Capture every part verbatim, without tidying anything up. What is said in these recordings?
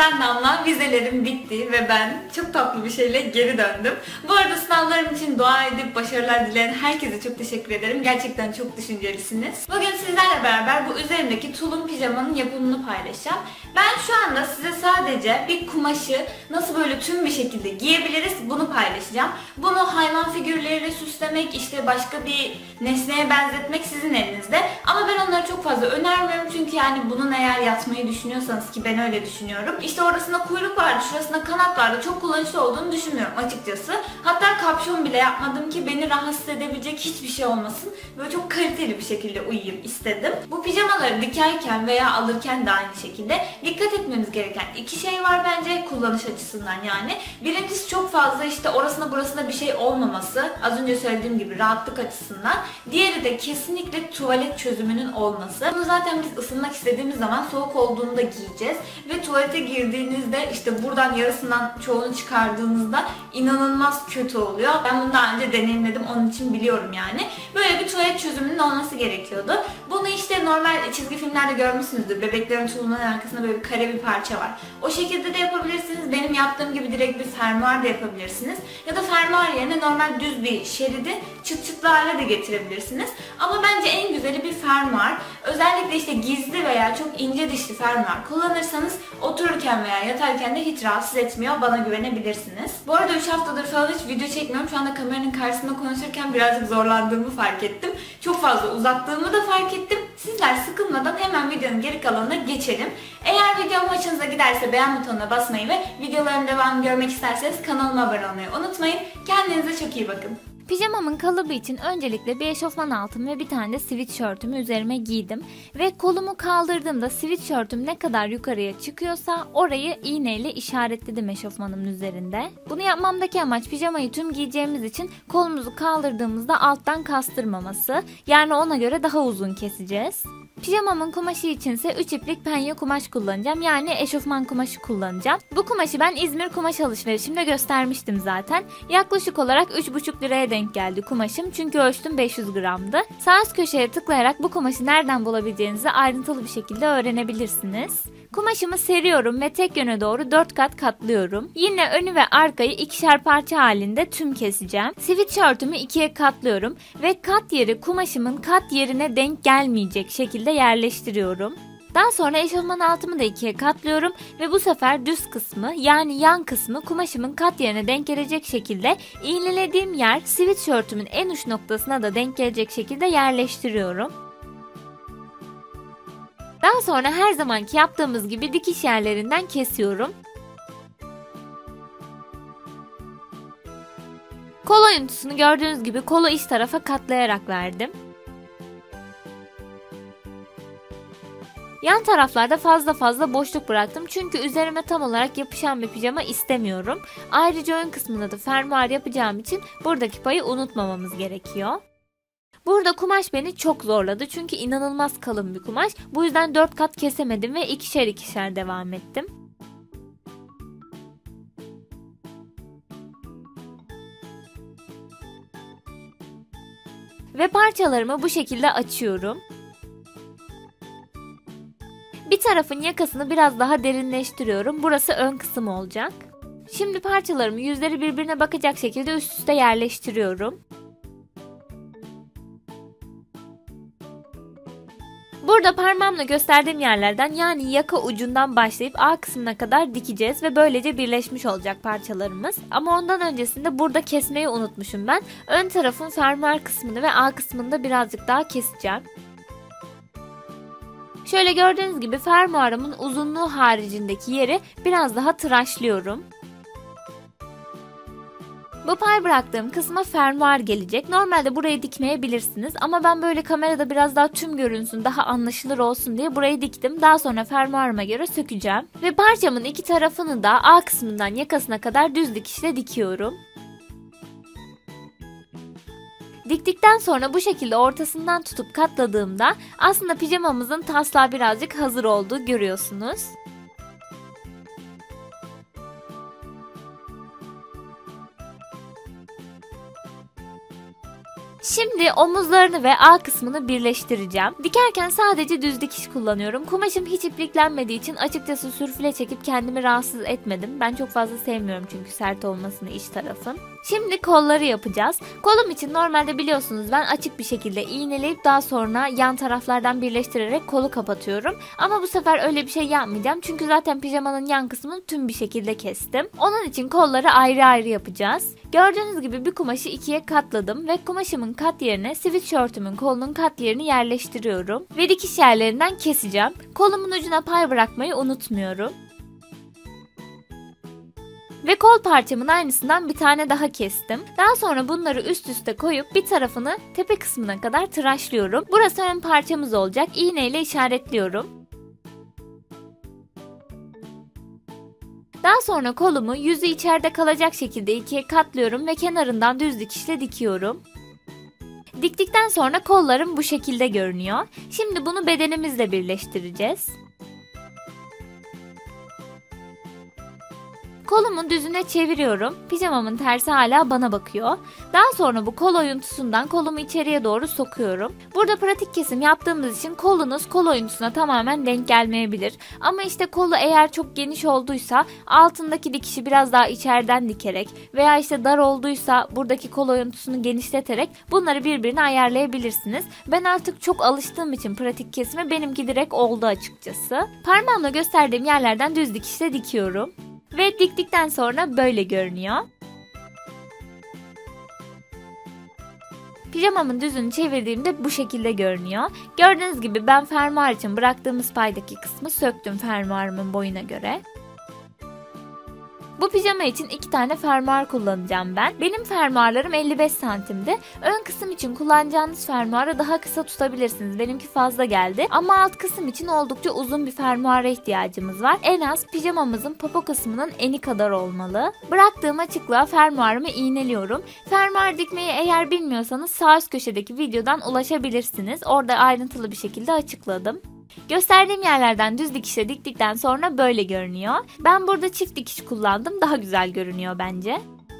Ben Damla, vizelerim bitti ve ben çok tatlı bir şeyle geri döndüm. Bu arada sınavlarım için dua edip başarılar dileyen herkese çok teşekkür ederim. Gerçekten çok düşüncelisiniz. Bugün sizlerle beraber bu üzerimdeki tulum pijamanın yapımını paylaşacağım. Ben şu anda size sadece bir kumaşı nasıl böyle tüm bir şekilde giyebiliriz bunu paylaşacağım. Bunu hayvan figürleriyle süslemek, işte başka bir nesneye benzetmek sizin elinizde. Ama ben onları çok fazla önermiyorum çünkü yani bunun eğer yatmayı düşünüyorsanız, ki ben öyle düşünüyorum. İşte orasında kuyruk vardı, şurasında kanat vardı. Çok kullanışlı olduğunu düşünmüyorum açıkçası. Hatta kapşon bile yapmadım ki beni rahatsız edebilecek hiçbir şey olmasın. Böyle çok kaliteli bir şekilde uyuyayım istedim. Bu pijamaları dikerken veya alırken de aynı şekilde dikkat etmemiz gereken iki şey var bence kullanış açısından yani. Birincisi çok fazla işte orasında burasında bir şey olmaması. Az önce söylediğim gibi rahatlık açısından. Diğeri de kesinlikle tuvalet çözümünün olması. Bunu zaten biz ısınmak istediğimiz zaman soğuk olduğunda giyeceğiz. Ve tuvalete girdiğinizde işte buradan yarısından çoğunu çıkardığınızda inanılmaz kötü oluyor. Ben bunu daha önce deneyimledim, onun için biliyorum yani. Böyle bir tuvalet çözümünün olması gerekiyordu. Bunu işte normal çizgi filmlerde görmüşsünüzdür. Bebeklerin tulumunun arkasında böyle bir kare bir parça var. O şekilde de yapabilirsiniz. Benim yaptığım gibi direkt bir fermuar da yapabilirsiniz. Ya da fermuar yerine normal düz bir şeridi çıt çıtlı hale de getirebilirsiniz. Ama bence en güzeli bir fermuar. Özellikle işte gizli veya çok ince dişli fermuar kullanırsanız otururken veya yatarken de hiç rahatsız etmiyor. Bana güvenebilirsiniz. Bu arada üç haftadır falan hiç video çekmiyorum. Şu anda kameranın karşısında konuşurken birazcık zorlandığımı fark ettim. Çok fazla uzattığımı da fark ettim. Sizler sıkılmadan hemen videonun geri kalanına geçelim. Eğer videom hoşunuza giderse beğen butonuna basmayı ve videoların devamını görmek isterseniz kanalıma abone olmayı unutmayın. Kendinize çok iyi bakın. Pijamamın kalıbı için öncelikle bir eşofman altım ve bir tane de sweatshirtümü üzerime giydim. Ve kolumu kaldırdığımda sweatshirtüm ne kadar yukarıya çıkıyorsa orayı iğneyle işaretledim eşofmanımın üzerinde. Bunu yapmamdaki amaç pijamayı tüm giyeceğimiz için kolumuzu kaldırdığımızda alttan kastırmaması. Yani ona göre daha uzun keseceğiz. Pijamamın kumaşı içinse üç iplik penye kumaş kullanacağım. Yani eşofman kumaşı kullanacağım. Bu kumaşı ben İzmir kumaş alışverişimde göstermiştim zaten. Yaklaşık olarak üç buçuk liraya denk geldi kumaşım. Çünkü ölçtüm beş yüz gramdı. Sağ üst köşeye tıklayarak bu kumaşı nereden bulabileceğinizi ayrıntılı bir şekilde öğrenebilirsiniz. Kumaşımı seriyorum ve tek yöne doğru dört kat katlıyorum. Yine önü ve arkayı ikişer parça halinde tüm keseceğim. Sweatshirtümü ikiye katlıyorum ve kat yeri kumaşımın kat yerine denk gelmeyecek şekilde yerleştiriyorum. Daha sonra eşofman altımı da ikiye katlıyorum ve bu sefer düz kısmı yani yan kısmı kumaşımın kat yerine denk gelecek şekilde iğnelediğim yer sweatshirtümün en uç noktasına da denk gelecek şekilde yerleştiriyorum. Daha sonra her zamanki yaptığımız gibi dikiş yerlerinden kesiyorum. Kol oyuntusunu gördüğünüz gibi kolu iç tarafa katlayarak verdim. Yan taraflarda fazla fazla boşluk bıraktım çünkü üzerime tam olarak yapışan bir pijama istemiyorum. Ayrıca ön kısmında da fermuar yapacağım için buradaki payı unutmamamız gerekiyor. Burada kumaş beni çok zorladı çünkü inanılmaz kalın bir kumaş. Bu yüzden dört kat kesemedim ve ikişer ikişer devam ettim. Ve parçalarımı bu şekilde açıyorum. Bir tarafın yakasını biraz daha derinleştiriyorum. Burası ön kısım olacak. Şimdi parçalarımı yüzleri birbirine bakacak şekilde üst üste yerleştiriyorum. Burada parmağımla gösterdiğim yerlerden yani yaka ucundan başlayıp A kısmına kadar dikeceğiz ve böylece birleşmiş olacak parçalarımız. Ama ondan öncesinde burada kesmeyi unutmuşum ben. Ön tarafın fermuar kısmını ve A kısmını da birazcık daha keseceğim. Şöyle gördüğünüz gibi fermuarımın uzunluğu haricindeki yeri biraz daha tıraşlıyorum. Bu pay bıraktığım kısma fermuar gelecek. Normalde burayı dikmeyebilirsiniz ama ben böyle kamerada biraz daha tüm görünsün, daha anlaşılır olsun diye burayı diktim. Daha sonra fermuarıma göre sökeceğim. Ve parçamın iki tarafını da A kısmından yakasına kadar düz dikişle dikiyorum. Diktikten sonra bu şekilde ortasından tutup katladığımda aslında pijamamızın taslağı birazcık hazır olduğu görüyorsunuz. Şimdi omuzlarını ve A kısmını birleştireceğim. Dikerken sadece düz dikiş kullanıyorum. Kumaşım hiç ipliklenmediği için açıkçası sürfüle çekip kendimi rahatsız etmedim. Ben çok fazla sevmiyorum çünkü sert olmasını iç tarafın. Şimdi kolları yapacağız. Kolum için normalde biliyorsunuz ben açık bir şekilde iğneleyip daha sonra yan taraflardan birleştirerek kolu kapatıyorum. Ama bu sefer öyle bir şey yapmayacağım. Çünkü zaten pijamanın yan kısmını tüm bir şekilde kestim. Onun için kolları ayrı ayrı yapacağız. Gördüğünüz gibi bir kumaşı ikiye katladım ve kumaşımın kat yerine sweatshirtümün kolunun kat yerini yerleştiriyorum. Ve dikiş yerlerinden keseceğim. Kolumun ucuna pay bırakmayı unutmuyorum. Ve kol parçamın aynısından bir tane daha kestim. Daha sonra bunları üst üste koyup bir tarafını tepe kısmına kadar tıraşlıyorum. Burası ön parçamız olacak. İğneyle işaretliyorum. Daha sonra kolumu yüzü içeride kalacak şekilde ikiye katlıyorum ve kenarından düz dikişle dikiyorum. Diktikten sonra kollarım bu şekilde görünüyor. Şimdi bunu bedenimizle birleştireceğiz. Kolumu düzüne çeviriyorum. Pijamamın tersi hala bana bakıyor. Daha sonra bu kol oyuntusundan kolumu içeriye doğru sokuyorum. Burada pratik kesim yaptığımız için kolunuz kol oyuntusuna tamamen denk gelmeyebilir. Ama işte kolu eğer çok geniş olduysa altındaki dikişi biraz daha içeriden dikerek veya işte dar olduysa buradaki kol oyuntusunu genişleterek bunları birbirine ayarlayabilirsiniz. Ben artık çok alıştığım için pratik kesime benimki direkt oldu açıkçası. Parmağımla gösterdiğim yerlerden düz dikişle dikiyorum. Ve diktikten sonra böyle görünüyor. Pijamamın düzünü çevirdiğimde bu şekilde görünüyor. Gördüğünüz gibi ben fermuar için bıraktığımız paydaki kısmı söktüm fermuarımın boyuna göre. Bu pijama için iki tane fermuar kullanacağım ben. Benim fermuarlarım elli beş santimdi. Ön kısım için kullanacağınız fermuarı daha kısa tutabilirsiniz. Benimki fazla geldi. Ama alt kısım için oldukça uzun bir fermuara ihtiyacımız var. En az pijamamızın popo kısmının eni kadar olmalı. Bıraktığım açıklığa fermuarımı iğneliyorum. Fermuar dikmeyi eğer bilmiyorsanız sağ üst köşedeki videodan ulaşabilirsiniz. Orada ayrıntılı bir şekilde açıkladım. Gösterdiğim yerlerden düz dikişle diktikten sonra böyle görünüyor. Ben burada çift dikiş kullandım. Daha güzel görünüyor bence.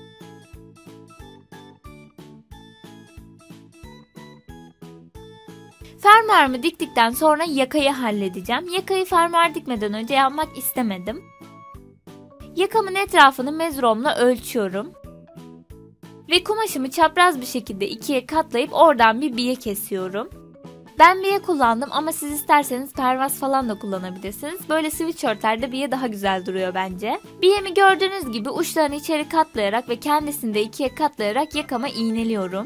Fermuarımı diktikten sonra yakayı halledeceğim. Yakayı fermuar dikmeden önce yapmak istemedim. Yakamın etrafını mezuromla ölçüyorum. Ve kumaşımı çapraz bir şekilde ikiye katlayıp oradan bir biye kesiyorum. Ben biye kullandım ama siz isterseniz pervaz falan da kullanabilirsiniz. Böyle sweatshirtlerde biye daha güzel duruyor bence. Biyemi gördüğünüz gibi uçlarını içeri katlayarak ve kendisini de ikiye katlayarak yakama iğneliyorum.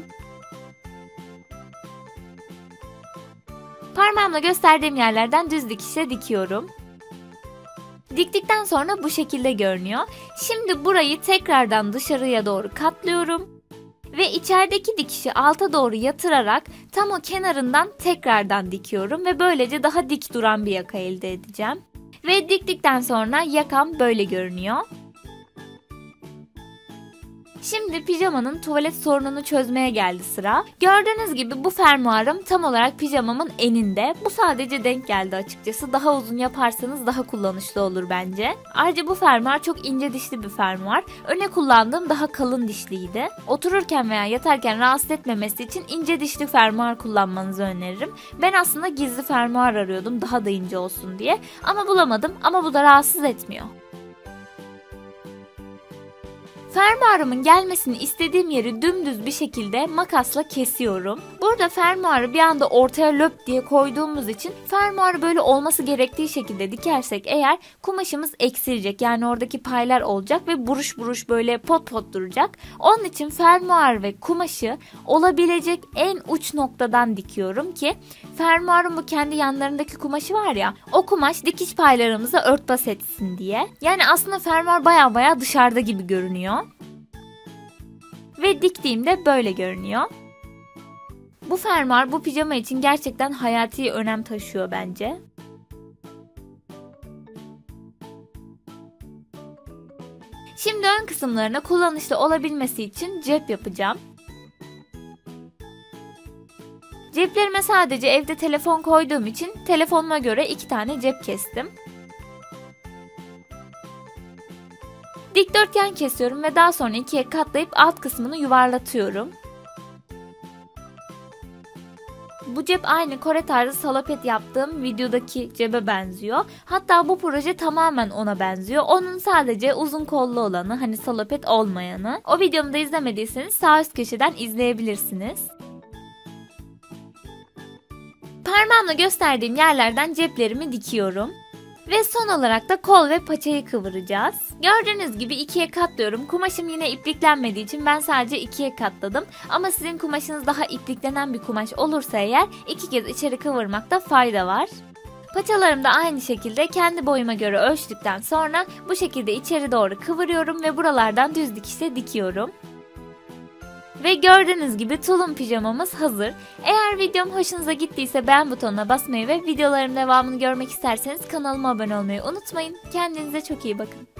Parmağımla gösterdiğim yerlerden düz dikişle dikiyorum. Diktikten sonra bu şekilde görünüyor. Şimdi burayı tekrardan dışarıya doğru katlıyorum. Ve içerideki dikişi alta doğru yatırarak tam o kenarından tekrardan dikiyorum ve böylece daha dik duran bir yaka elde edeceğim. Ve diktikten sonra yakam böyle görünüyor. Şimdi pijamanın tuvalet sorununu çözmeye geldi sıra. Gördüğünüz gibi bu fermuarım tam olarak pijamamın eninde. Bu sadece denk geldi açıkçası. Daha uzun yaparsanız daha kullanışlı olur bence. Ayrıca bu fermuar çok ince dişli bir fermuar. Öne kullandığım daha kalın dişliydi. Otururken veya yatarken rahatsız etmemesi için ince dişli fermuar kullanmanızı öneririm. Ben aslında gizli fermuar arıyordum daha da ince olsun diye. Ama bulamadım ama bu da rahatsız etmiyor. Fermuarımın gelmesini istediğim yeri dümdüz bir şekilde makasla kesiyorum. Burada fermuarı bir anda ortaya löp diye koyduğumuz için fermuarı böyle olması gerektiği şekilde dikersek eğer kumaşımız eksilecek. Yani oradaki paylar olacak ve buruş buruş böyle pot pot duracak. Onun için fermuar ve kumaşı olabilecek en uç noktadan dikiyorum ki fermuarın bu kendi yanlarındaki kumaşı var ya, o kumaş dikiş paylarımıza örtbas etsin diye. Yani aslında fermuar baya baya dışarıda gibi görünüyor. Ve diktiğimde böyle görünüyor. Bu fermuar bu pijama için gerçekten hayati önem taşıyor bence. Şimdi ön kısımlarına kullanışlı olabilmesi için cep yapacağım. Ceplerime sadece evde telefon koyduğum için telefonuma göre iki tane cep kestim. Dikdörtgen kesiyorum ve daha sonra ikiye katlayıp alt kısmını yuvarlatıyorum. Bu cep aynı Kore tarzı salopet yaptığım videodaki cebe benziyor. Hatta bu proje tamamen ona benziyor. Onun sadece uzun kollu olanı, hani salopet olmayanı. O videomu da izlemediyseniz sağ üst köşeden izleyebilirsiniz. Parmağımla gösterdiğim yerlerden ceplerimi dikiyorum. Ve son olarak da kol ve paçayı kıvıracağız. Gördüğünüz gibi ikiye katlıyorum. Kumaşım yine ipliklenmediği için ben sadece ikiye katladım. Ama sizin kumaşınız daha ipliklenen bir kumaş olursa eğer iki kez içeri kıvırmakta fayda var. Paçalarımı da aynı şekilde kendi boyuma göre ölçtükten sonra bu şekilde içeri doğru kıvırıyorum ve buralardan düz dikişle dikiyorum. Ve gördüğünüz gibi tulum pijamamız hazır. Eğer videom hoşunuza gittiyse beğen butonuna basmayı ve videolarımın devamını görmek isterseniz kanalıma abone olmayı unutmayın. Kendinize çok iyi bakın.